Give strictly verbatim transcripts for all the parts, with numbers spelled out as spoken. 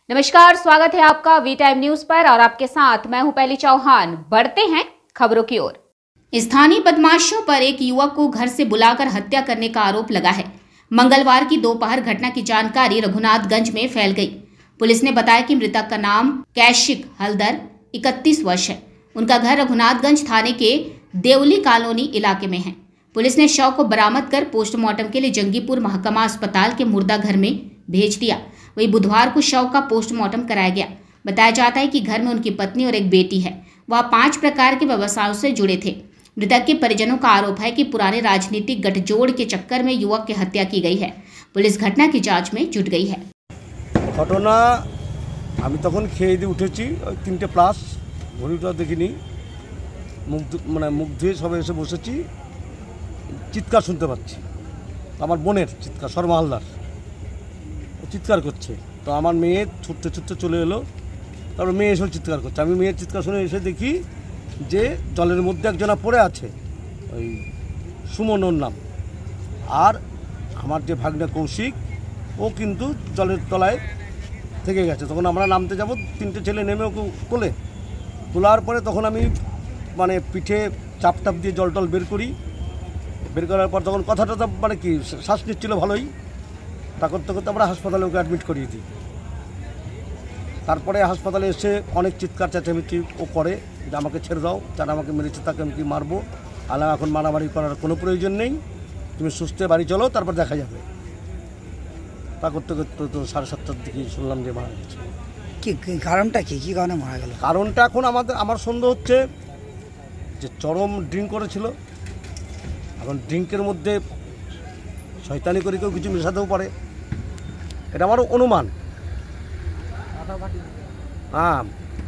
नमस्कार, स्वागत है आपका वी टाइम न्यूज पर और आपके साथ मैं हूं पहली चौहान। बढ़ते हैं खबरों की ओर। स्थानीय बदमाशों पर एक युवक को घर से बुलाकर हत्या करने का आरोप लगा है। मंगलवार की दोपहर घटना की जानकारी रघुनाथगंज में फैल गई। पुलिस ने बताया कि मृतक का नाम कैशिक हलदर इकतीस वर्ष है। उनका घर रघुनाथगंज थाने के देवली कॉलोनी इलाके में है। पुलिस ने शव को बरामद कर पोस्टमार्टम के लिए जंगीपुर महकमा अस्पताल के मुर्दा घर में भेज दिया। वही बुधवार को शव का पोस्टमार्टम कराया गया। बताया जाता है कि घर में उनकी पत्नी और एक बेटी है। वह पांच प्रकार के व्यवसायों से जुड़े थे। मृतक के परिजनों का आरोप है कि पुराने राजनीतिक गठजोड़ के चक्कर में युवक की हत्या की गई है। पुलिस घटना की जांच में जुट गई है। घटना আমি তখন খেয়ে দিয়ে উঠেছি ওই তিনটে প্লাস ঘড়িটা দেখিনি মুখ মানে মুখ ধুয়ে সবাই এসে বসেছি চিৎকার শুনতে পাচ্ছি আমার বোনের চিৎকার শর্মা হালদার ও চিৎকার করছে তো আমার মেয়ে ছুটতে ছুটতে চলে এলো তারপর মেয়ে এসে চিৎকার করছে আমি মেয়ের চিৎকার শুনে এসে দেখি যে জলের মধ্যে একজনা পড়ে আছে ওই সুমন ওর নাম আর আমার যে ভাগ্নে কৌশিক ও কিন্তু জলের তলায় থেকে গেছে। তখন আমরা নামতে যাব তিনটে ছেলে নেমে ওকে কোলে তোলার পরে তখন আমি মানে পিঠে চাপ টাপ দিয়ে জল টল বের করি বের করার পর তখন কথাটা তো মানে কি শ্বাস নিচ্ছিল ভালোই তা করতে করতে আমরা হাসপাতালে ওকে অ্যাডমিট করিয়ে দিই। তারপরে হাসপাতালে এসে অনেক চিৎকার চেঁচামেচি ও করে যে আমাকে ছেড়ে দাও, যারা আমাকে মেরেছে তাকে আমি কি মারবো, আলা এখন মারামারি করার কোনো প্রয়োজন নেই, তুমি সুস্থ বাড়ি চলো তারপর দেখা যাবে। তা করতে করতে তো সাড়ে সাতটার দিকে শুনলাম যে মারা গেছে। কি কারণটা কি কী কারণে মারা গেল? কারণটা এখন আমাদের আমার সন্দেহ হচ্ছে যে চরম ড্রিঙ্ক করেছিল। এখন ড্রিঙ্কের মধ্যে শয়তানি করে কেউ কিছু মেশাতেও পারে, এটা আমার অনুমান। হ্যাঁ,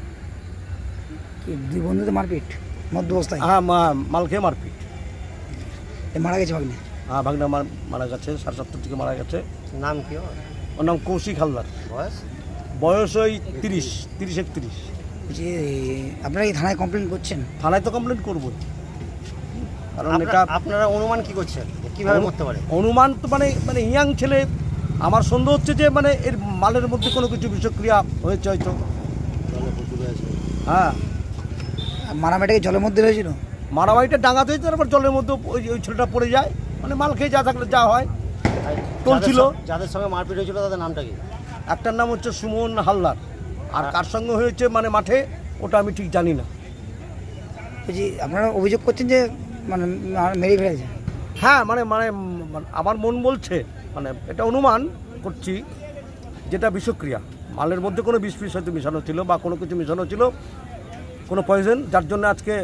দুই বন্ধুতে মারপিট মধ্য অবস্থায়? হ্যাঁ, মাল খেয়ে মারপিট। মারা গেছে ভাগ্নে? হ্যাঁ, ভাগ্নে মারা গেছে, সাড়ে সাতটার দিকে মারা গেছে। নাম কি? ওর নাম কৌশিক হালদার। বয়স? বয়স ওই তিরিশ তিরিশ একত্রিশ। যে আপনারা কি থানায় কমপ্লেন করছেন? থানায় তো কমপ্লেন করবো, কারণ এটা আপনারা অনুমান কি করছেন কিভাবে করতে পারে? অনুমান তো মানে মানে ইয়াং ছেলে, আমার সন্দেহ হচ্ছে যে মানে এর মালের মধ্যে কোনো কিছু বিষক্রিয়া হয়েছে হয়তো। হ্যাঁ, মারামারিটা কি জলের মধ্যে হয়েছিল? মারামারিটা ডাঙাতে হয়েছে, তারপর জলের মধ্যে ওই ওই ছেলেটা পড়ে যায়, মানে মাল খেয়ে যা থাকলে যা হয় চলছিল। যাদের সঙ্গে মারপিট হয়েছিল তাদের নামটা কি? একটার নাম হচ্ছে সুমন হালদার, আর কার সঙ্গে হয়েছে মানে মাঠে ওটা আমি ঠিক জানি না। বলছি আপনারা অভিযোগ করছেন যে মানে মেরে ফেলেছে? হ্যাঁ, মানে মানে আমার মন বলছে, মানে এটা অনুমান করছি যেটা বিষক্রিয়া, মালের মধ্যে কোনো বিষ ফিস হয়তো মেশানো ছিল বা কোনো কিছু মেশানো ছিল, কোনো পয়জন, যার জন্য আজকে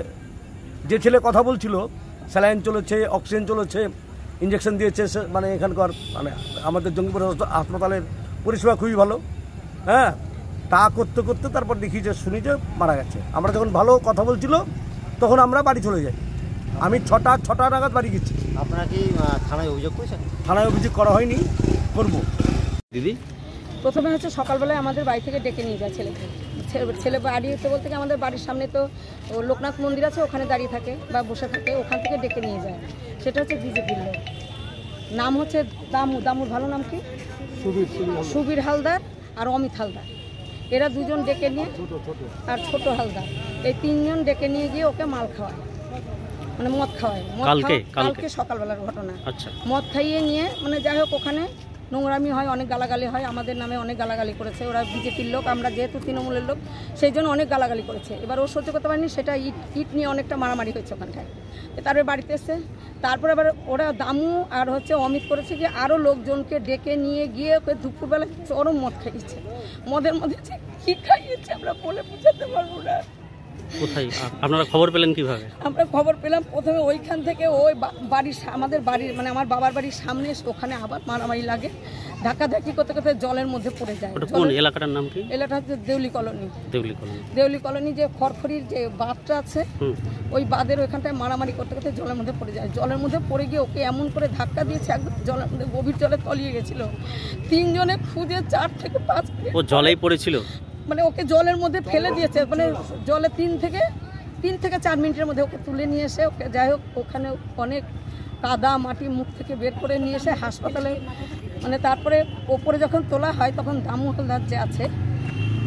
যে ছেলে কথা বলছিল স্যালাইন চলেছে, অক্সিজেন চলেছে, ইঞ্জেকশন দিয়েছে, মানে এখানকার মানে আমাদের জঙ্গিপুর হাসপাতালের পরিষেবা খুবই ভালো। হ্যাঁ, তা করতে করতে তারপর দেখি যে শুনি যে মারা গেছে। আমরা যখন ভালো কথা বলছিল তখন আমরা বাড়ি চলে যাই। আমি ছটা ছটা নাগাদ বাড়ি গেছি। আপনারা কি থানায় অভিযোগ করেছেন? থানায় অভিযোগ করা হয়নি, করব। দিদি, প্রথমে হচ্ছে সকালবেলায় আমাদের বাড়ি থেকে ডেকে নিয়ে যায় ছেলেকে। ছেলে বাড়ি হতে বলতে আমাদের বাড়ির সামনে তো লোকনাথ মন্দির আছে, ওখানে দাঁড়িয়ে থাকে বা বসে থাকে, ওখান থেকে ডেকে নিয়ে যায়। সেটা হচ্ছে বিজেপির লোক, নাম হচ্ছে দামু। দামুর ভালো নাম কি? সুবীর সুবীর হালদার আর অমিত হালদার। এরা দুজন ডেকে নিয়ে, আর ছোট হালদার, এই তিনজন ডেকে নিয়ে গিয়ে ওকে মাল খাওয়ায়, মানে মদ খাওয়ায়। কালকে কালকে সকালবেলার ঘটনা। আচ্ছা, মদ খাইয়ে নিয়ে মানে যাই হোক ওখানে নোংরামি হয়, অনেক গালাগালি হয়, আমাদের নামে অনেক গালাগালি করেছে। ওরা বিজেপির লোক, আমরা যেহেতু তৃণমূলের লোক সেই জন্য অনেক গালাগালি করেছে। এবার ও সহ্য করতে পারেনি, সেটা ইট ইট নিয়ে অনেকটা মারামারি হয়েছে ওখানটায়। তারপরে বাড়িতে এসে তারপরে আবার ওরা দামু আর হচ্ছে অমিত করেছে কি আরও লোকজনকে ডেকে নিয়ে গিয়ে ওকে দুপুরবেলায় চরম মদ খাইয়েছে। মদের মধ্যে যে কী খাইয়েছে আমরা বলে বুঝাতে পারবো না। কোথায় আপনারা খবর পেলেন কিভাবে? আমরা খবর পেলাম প্রথমে ওইখান থেকে, ওই বাড়ির আমাদের বাড়ির মানে আমার বাবার বাড়ির সামনে, ওখানে আবার মারামারি লাগে, ধাক্কাধাক্কি করতে করতে জলের মধ্যে পড়ে যায়। কোন এলাকাটার নাম কি? এলাকাটা হচ্ছে Deuli colony. Deuli colony Deuli colony যে খড়খড়ির যে বাঁধটা আছে, ওই বাঁধের ওইখানটায় মারামারি করতে করতে জলের মধ্যে পড়ে যায়। জলের মধ্যে পড়ে গিয়ে ওকে এমন করে ধাক্কা দিয়েছে, একদম জলের মধ্যে গভীর জলে তলিয়ে গেছিল। তিনজনে খুঁজে চার থেকে পাঁচ, ও জলেই পড়েছিল, মানে ওকে জলের মধ্যে ফেলে দিয়েছে, মানে জলে তিন থেকে তিন থেকে চার মিনিটের মধ্যে ওকে তুলে নিয়ে এসে ওকে যাই হোক ওখানে অনেক কাদা মাটি মুখ থেকে বের করে নিয়ে এসে হাসপাতালে, মানে তারপরে ওপরে যখন তোলা হয় তখন দামু হালদার যে আছে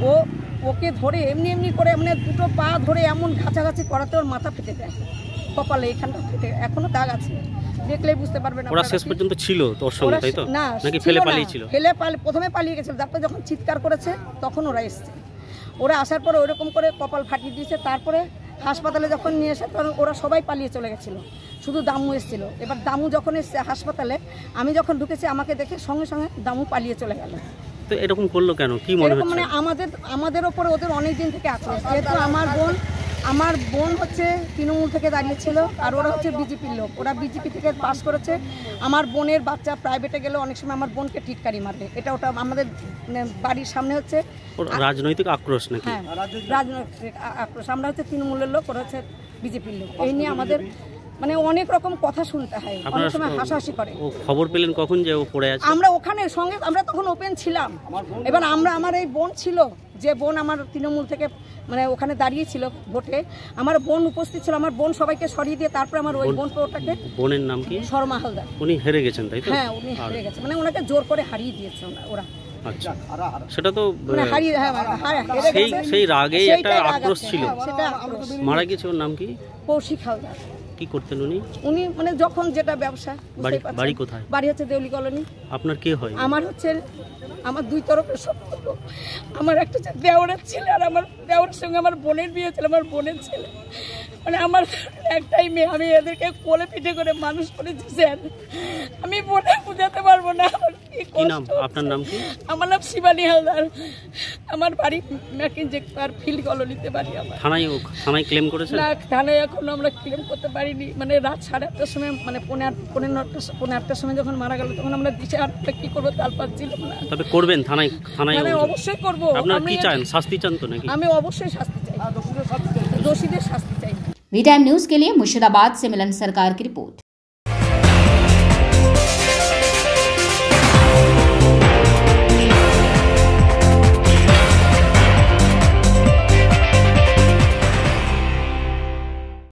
ও ওকে ধরে এমনি এমনি করে মানে দুটো পা ধরে এমন ঘাঁচাঘাঁচি করাতে ওর মাথা ফেটে যায়, কপালে এখানটা ফেটে, এখনো দাগ আছে, দেখলেই বুঝতে পারবেন। ওরা শেষ পর্যন্ত ছিল তোর সঙ্গে, তাই তো? না, নাকি ফেলে পালিয়েছিল? ফেলে পালিয়ে প্রথমে পালিয়ে গেছিল, তারপরে যখন চিৎকার করেছে তখন ওরা এসছে। ওরা আসার পরে ওইরকম করে কপাল ফাটিয়ে দিয়েছে। তারপরে হাসপাতালে যখন নিয়ে এসে তখন ওরা সবাই পালিয়ে চলে গেছিলো, শুধু দামু এসেছিলো। এবার দামু যখন এসছে হাসপাতালে, আমি যখন ঢুকেছি আমাকে দেখে সঙ্গে সঙ্গে দামু পালিয়ে চলে গেল। তো এরকম করলো কেন, কি মনে হচ্ছে? মানে আমাদের আমাদের ওপরে ওদের অনেক দিন থেকে আক্রোশ, যেহেতু আমার বোন আমার বোন হচ্ছে তৃণমূল থেকে দাঁড়িয়েছিল, আর ওরা হচ্ছে বিজেপির লোক, ওরা বিজেপি থেকে পাস করেছে। আমার বোনের বাচ্চা প্রাইভেটে গেলে অনেক সময় আমার বোনকে টিটকারি মারে, এটা ওটা আমাদের বাড়ির সামনে হচ্ছে রাজনৈতিক আক্রোশ নাকি? হ্যাঁ, রাজনৈতিক আক্রোশ। আমরা হচ্ছে তৃণমূলের লোক, ওরা হচ্ছে বিজেপির লোক। এই নিয়ে আমাদের মানে অনেক রকম কথা শুনতে হয়, অনেক সময় হাসাহাসি করে। ও খবর পেলেন কখন যে ও পড়ে আছে? আমরা ওখানে সঙ্গে আমরা তখন ওপেন ছিলাম। এবার আমরা আমার এই বোন ছিল, যে বোন আমার তৃণমূল থেকে মানে ওখানে দাঁড়িয়েছিল ভোটে, আমার বোন উপস্থিত ছিল। আমার বোন সবাইকে সরিয়ে দিয়ে তারপরে আমার ওই বোন ওটাকে, বোনের নাম কি? শর্মা হালদার। উনি হেরে গেছেন, তাই তো? হ্যাঁ, উনি হেরে গেছে, মানে ওনাকে জোর করে হারিয়ে দিয়েছে ওরা। আচ্ছা, সেটা তো মানে হারিয়ে, হ্যাঁ, সেই সেই রাগেই একটা আক্রোশ ছিল। সেটা আক্রোশ। মারা গেছে, ওর নাম কি? কৌশিক হালদার। কি করতেন উনি? উনি মানে যখন যেটা ব্যবসা। বাড়ি বাড়ি কোথায়? বাড়ি হচ্ছে দেউলি কলোনি। আপনার কে হয়? আমার হচ্ছে আমার দুই তরফের সম্পর্ক। আমার একটা হচ্ছে দেওরের ছেলে, আর আমার দেওরের সঙ্গে আমার বোনের বিয়ে ছিল, আমার বোনের ছেলে। মানে আমার একটাই মেয়ে, আমি এদেরকে কোলে পিঠে করে মানুষ করেছি স্যার, আমি বলে বোঝাতে পারবো না। কি নাম আপনার? নাম কি? আমার নাম শিবানী হালদার, আমার বাড়ি ম্যাকিনজে আর ফিল্ড কলোনিতে বাড়ি আমার। থানায় থানায় ক্লেম করেছে? না, থানায় এখনো আমরা ক্লেম করতে পারিনি। মানে রাত সাড়ে আটটার সময়, মানে পৌনে আট পনেরো আটটা পৌনে আটটার সময় যখন মারা গেল, তখন আমরা দিশে আটটা কি করবো তাল পাচ্ছিলাম না। তবে করবেন থানায়? থানায় অবশ্যই করবো। আপনারা কি চান, শাস্তি চান তো নাকি? আমি অবশ্যই শাস্তি চাই, দোষীদের শাস্তি চাই। वी टाइम न्यूज के लिए मुर्शिदाबाद से मिलन सरकार की रिपोर्ट।